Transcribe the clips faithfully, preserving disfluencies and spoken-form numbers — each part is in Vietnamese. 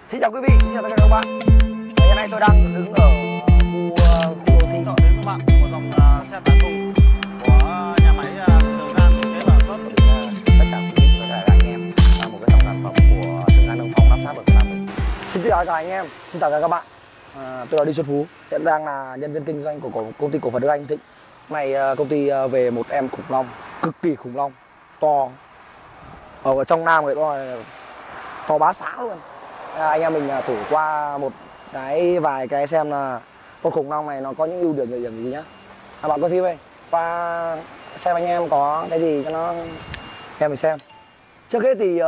Xin chào quý vị, xin chào tất cả các bạn. Hiện nay tôi đang đứng ở khu khu đô thị Chọn đến các bạn một dòng uh, xe tải thùng của nhà máy uh, Trường An thiết kế sản xuất. Tất cả quý vị và các anh em là một cái dòng sản phẩm của Trường An Đông Phong lắp ráp ở Việt Nam mình. Xin chào các anh em, xin chào các bạn. À, tôi là Đi Xuân Phú, hiện đang là nhân viên kinh doanh của công ty cổ phần Đức Anh Thịnh. Hôm nay công ty về một em khủng long, cực kỳ khủng long, to. Ở trong Nam người to to bá xã luôn. À, anh em mình thử qua một cái vài cái xem là con khủng long này nó có những ưu điểm nhược điểm gì nhá. À, bạn có phim đây qua xem anh em có cái gì cho nó em mình xem. Trước hết thì uh,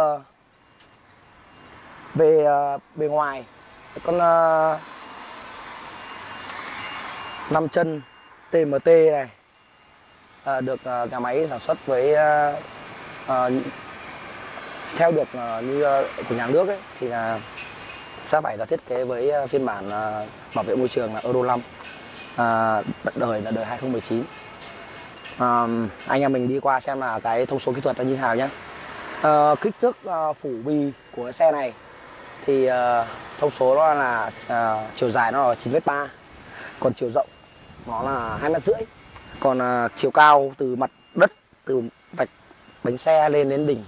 về uh, bề ngoài con uh, năm chân T M T này uh, được uh, nhà máy sản xuất với uh, uh, theo được uh, như uh, của nhà nước ấy thì là sẽ phải là thiết kế với phiên bản uh, bảo vệ môi trường là Euro năm, uh, đời là đời hai không một chín. uh, Anh em mình đi qua xem là cái thông số kỹ thuật nó như thế nào nhé. uh, Kích thước uh, phủ bì của xe này thì uh, thông số đó là uh, chiều dài nó là chín mét ba, còn chiều rộng nó là hai mét rưỡi, còn uh, chiều cao từ mặt đất, từ vạch bánh xe lên đến đỉnh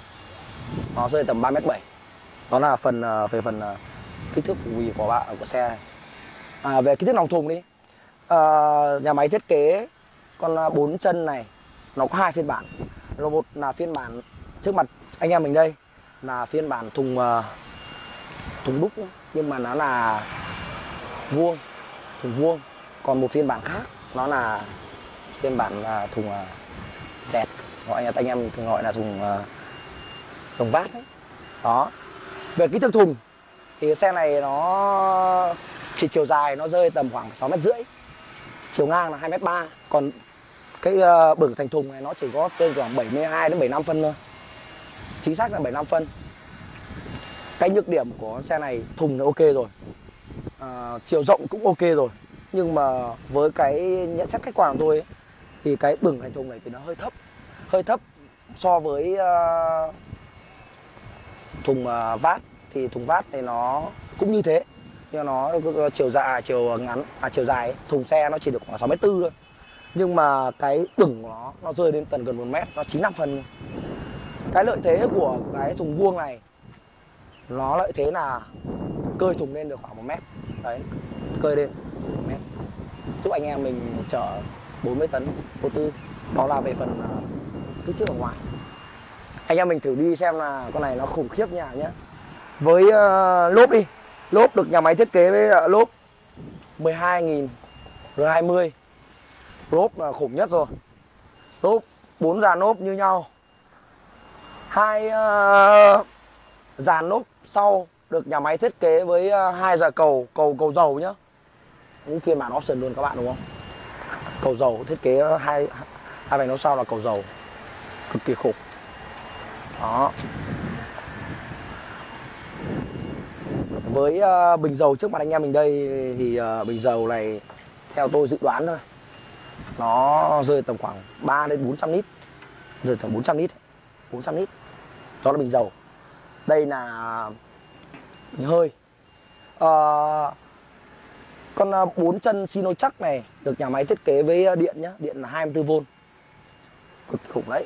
nó rơi tầm ba mét bảy. Đó là phần uh, về phần uh, kích thước phủ bì của bạn của xe này. À, về kích thước nòng thùng đi, uh, nhà máy thiết kế con uh, bốn chân này nó có hai phiên bản. Rồi một là phiên bản trước mặt anh em mình đây là phiên bản thùng uh, thùng đúc nhưng mà nó là vuông, thùng vuông. Còn một phiên bản khác nó là phiên bản uh, thùng uh, dẹt, gọi anh em thường gọi là thùng uh, thùng vát đấy. Đó. Về kích thước thùng thì xe này nó chỉ chiều dài nó rơi tầm khoảng sáu mét rưỡi, chiều ngang là hai mét ba, còn cái uh, bửng thành thùng này nó chỉ có trên khoảng bảy mươi hai đến bảy mươi lăm phân thôi, chính xác là bảy mươi lăm phân. Cái nhược điểm của xe này, thùng là ok rồi, uh, chiều rộng cũng ok rồi, nhưng mà với cái nhận xét khách quan của tôi ấy, thì cái bửng thành thùng này thì nó hơi thấp, hơi thấp so với uh, thùng uh, vát. Thì thùng vát thì nó cũng như thế, nhưng nó chiều dài chiều ngắn à, chiều dài ấy, thùng xe nó chỉ được khoảng sáu mét tư thôi, nhưng mà cái bửng của nó nó rơi đến tận gần một mét, nó chín mươi lăm phân. Cái lợi thế của cái thùng vuông này nó lợi thế là cơi thùng lên được khoảng một mét đấy, cơi lên một mét giúp anh em mình chở bốn mươi tấn ô tư. Đó là về phần uh, kích thước ở ngoài. Anh em mình thử đi xem là con này nó khủng khiếp như nào nhé. Với uh, lốp đi, lốp được nhà máy thiết kế với uh, lốp mười hai nghìn R hai mươi, lốp là khủng nhất rồi. Lốp bốn dàn lốp như nhau, hai uh, dàn lốp sau được nhà máy thiết kế với uh, hai dàn cầu cầu cầu dầu nhá, những phiên bản option luôn các bạn đúng không? Cầu dầu thiết kế hai hai vành lốp sau là cầu dầu, cực kỳ khủng. Đó. Với uh, bình dầu trước mặt anh em mình đây thì uh, bình dầu này theo tôi dự đoán thôi, nó rơi tầm khoảng ba đến bốn trăm lít, rơi tầm bốn trăm lít, bốn trăm lít. Đó là bình dầu. Đây là bình hơi. Uh, con uh, bốn chân Sinotruk này được nhà máy thiết kế với uh, điện nhá, điện là hai mươi tư vôn, cực khủng đấy.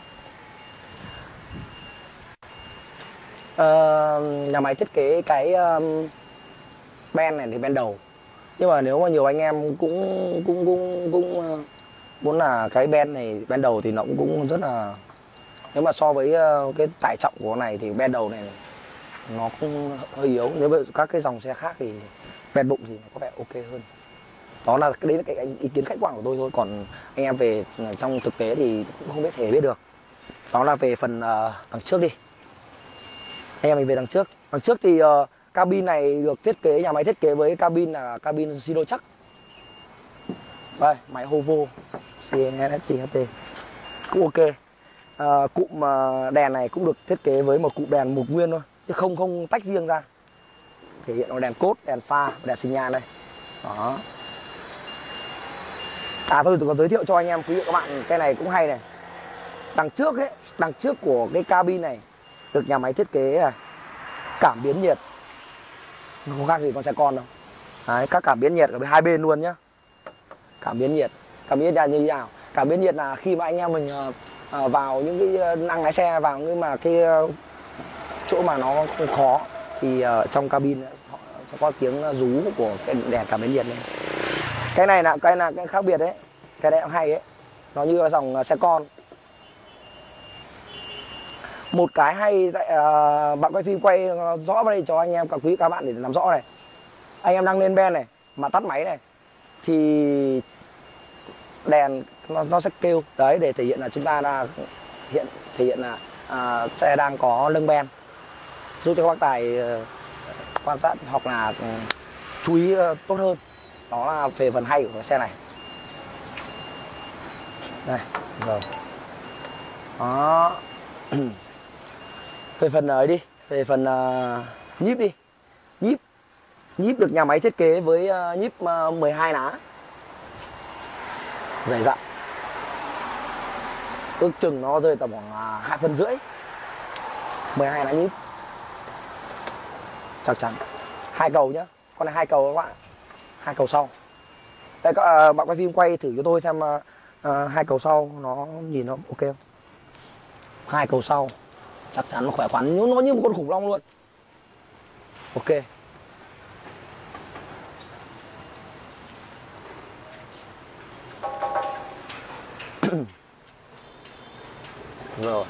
Uh, nhà máy thiết kế cái um, ben này thì ben đầu, nhưng mà nếu mà nhiều anh em cũng cũng cũng cũng uh, muốn là cái ben này ben đầu thì nó cũng, cũng rất là, nếu mà so với uh, cái tải trọng của này thì ben đầu này nó cũng hơi yếu. Nếu với các cái dòng xe khác thì ben bụng thì nó có vẻ ok hơn. Đó là đấy là cái ý kiến khách quan của tôi thôi, còn anh em về trong thực tế thì cũng không biết thể biết được. Đó là về phần uh, đằng trước đi. Anh em mình về đằng trước. Đằng trước thì uh, cabin này được thiết kế, nhà máy thiết kế với cabin là cabin Sinotruk. Đây, máy Hovo C N S T H T cũng ok. Uh, cụm uh, đèn này cũng được thiết kế với một cụm đèn một nguyên thôi, chứ không không tách riêng ra. Thể hiện là đèn cốt, đèn pha, đèn xi nhan đây. Đó. À thôi tôi có giới thiệu cho anh em quý vị các bạn cái này cũng hay này. Đằng trước ấy, đằng trước của cái cabin này được nhà máy thiết kế là cảm biến nhiệt. nó không khác gì con xe con đâu. Đấy, các cảm biến nhiệt ở hai bên luôn nhá. Cảm biến nhiệt, cảm biến nhiệt là như thế nào? Cảm biến nhiệt là khi mà anh em mình uh, uh, vào những cái năng lái xe vào nhưng mà cái uh, chỗ mà nó không khó thì uh, trong cabin họ sẽ có tiếng rú của cái đèn cảm biến nhiệt này. Cái này là cái là cái khác biệt đấy, cái này cũng hay đấy, nó như là dòng uh, xe con. Một cái hay tại uh, bạn quay phim quay rõ vào đây cho anh em các quý các bạn để làm rõ này. Anh em đang lên ben này mà tắt máy này thì đèn nó, nó sẽ kêu đấy, để thể hiện là chúng ta đã hiện thể hiện là uh, xe đang có lưng ben, giúp cho các bác tài uh, quan sát hoặc là uh, chú ý uh, tốt hơn. Đó là về phần hay của cái xe này. Đây rồi đó. Về phần ấy đi, về phần uh, nhíp đi. Nhíp nhíp được nhà máy thiết kế với uh, nhíp uh, mười hai lá, dày dặn, ước chừng nó rơi tầm khoảng uh, hai phân rưỡi. mười hai lá nhíp chắc chắn. Hai cầu nhá, con này hai cầu các bạn, hai cầu sau. Đây các uh, bạn quay phim quay thử cho tôi xem uh, uh, hai cầu sau nó nhìn nó ok không. Hai cầu sau chắc chắn nó khỏe khoắn, nó như một con khủng long luôn. Ok. Rồi.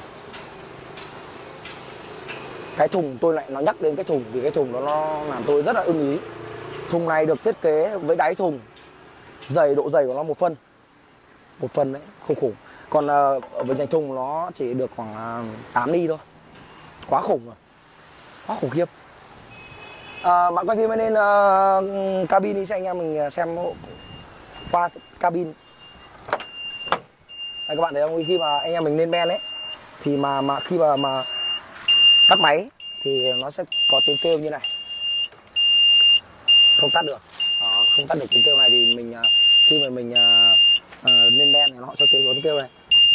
Cái thùng tôi lại nó nhắc đến cái thùng vì cái thùng đó nó làm tôi rất là ưng ý. Thùng này được thiết kế với đáy thùng dày, độ dày của nó một phân. Một phân đấy, không khủng. Còn uh, ở bên thành thùng nó chỉ được khoảng uh, tám ly thôi. Quá khủng rồi. Quá khủng khiếp. À, bạn quay phim lên uh, cabin đi, xem anh em mình xem qua cabin. Đây các bạn thấy không, khi mà anh em mình lên ben ấy thì mà mà khi mà mà tắt máy thì nó sẽ có tiếng kêu như này, không tắt được. Đó, không tắt được tiếng kêu này thì mình uh, khi mà mình uh, uh, lên ben thì nó sẽ kêu có tiếng kêu này.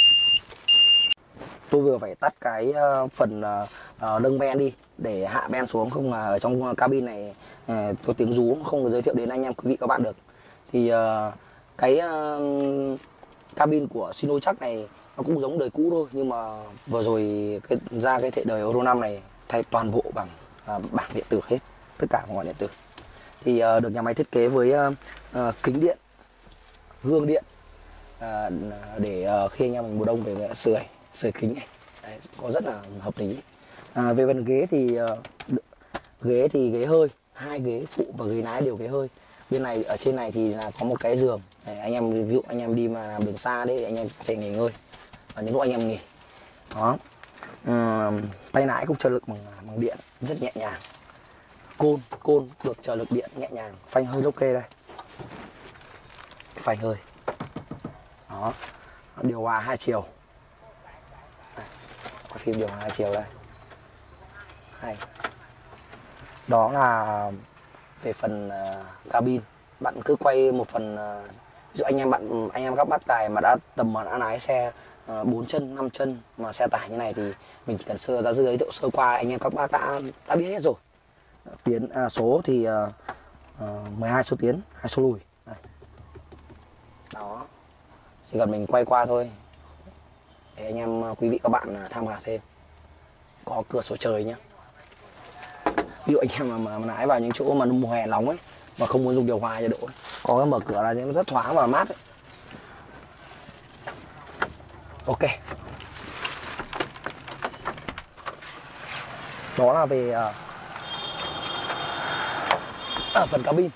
Tôi vừa phải tắt cái uh, phần uh, nâng ben đi để hạ ben xuống, không là ở trong cabin này uh, có tiếng rú không giới thiệu đến anh em quý vị các bạn được. Thì uh, cái uh, cabin của Sinotruk này nó cũng giống đời cũ thôi, nhưng mà vừa rồi cái, ra cái thể đời Euro năm này thay toàn bộ bằng uh, bảng điện tử hết, tất cả mọi điện tử. Thì uh, được nhà máy thiết kế với uh, uh, kính điện, gương điện uh, để uh, khi anh em mình mùa đông về sưởi sưởi kính này. Đấy, có rất là hợp lý. À, về phần ghế thì uh, ghế thì ghế hơi, hai ghế phụ và ghế lái đều ghế hơi. Bên này ở trên này thì là có một cái giường. Đấy, anh em ví dụ anh em đi mà làm đường xa đấy, anh em có thể nghỉ ngơi ở những lúc anh em nghỉ. Đó. Uhm, tay lái cũng trợ lực bằng, bằng điện rất nhẹ nhàng. Côn côn được trợ lực điện nhẹ nhàng. Phanh hơi ok đây. Phanh hơi. Đó. Điều hòa hai chiều. Có phim điều hòa hai chiều đây. Hay. Đó là về phần uh, cabin. Bạn cứ quay một phần uh, ví dụ anh em bạn anh em các bác tài mà đã tầm mà đã lái xe uh, bốn chân, năm chân mà xe tải như này thì mình chỉ cần sơ ra giới thiệu sơ qua, anh em các bác đã đã biết hết rồi. Tiến à, số thì uh, uh, mười hai số tiến, hai số lùi. Đây. Đó. Chỉ cần mình quay qua thôi để anh em quý vị các bạn tham khảo thêm. Có cửa sổ trời nhé. Ví dụ anh em mà, mà, mà lái vào những chỗ mà mùa hè nóng ấy mà không muốn dùng điều hòa nhiệt độ ấy, có cái mở cửa là nó rất thoáng và mát ấy. Ok. Đó là về uh, ở phần cabin.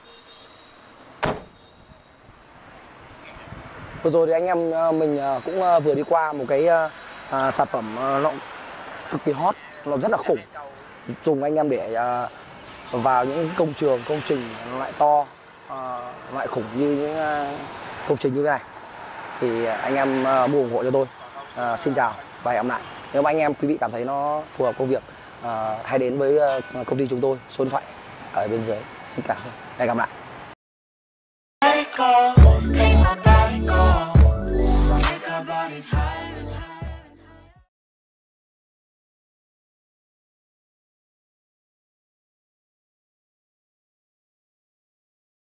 Vừa rồi thì anh em uh, mình uh, cũng uh, vừa đi qua một cái uh, uh, sản phẩm uh, nó cực kỳ hot, nó rất là khủng, dùng anh em để uh, vào những công trường, công trình loại to, uh, loại khủng như những uh, công trình như thế này thì anh em uh, mua ủng hộ cho tôi. Uh, xin chào và hẹn gặp lại. Nếu mà anh em quý vị cảm thấy nó phù hợp công việc, uh, hãy đến với uh, công ty chúng tôi, số điện thoại ở bên dưới. Xin cảm ơn. Hẹn gặp lại.